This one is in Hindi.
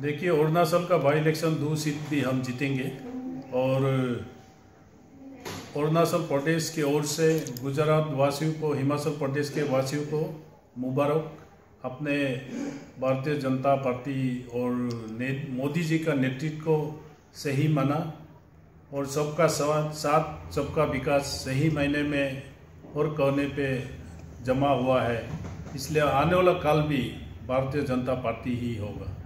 देखिए, अरुणाचल का बाई इलेक्शन 2 सीट भी हम जीतेंगे और अरुणाचल प्रदेश की ओर से गुजरात वासियों को, हिमाचल प्रदेश के वासियों को मुबारक। अपने भारतीय जनता पार्टी और मोदी जी का नेतृत्व को सही माना और सबका साथ सबका विकास सही मायने में और कहने पे जमा हुआ है। इसलिए आने वाला काल भी भारतीय जनता पार्टी ही होगा।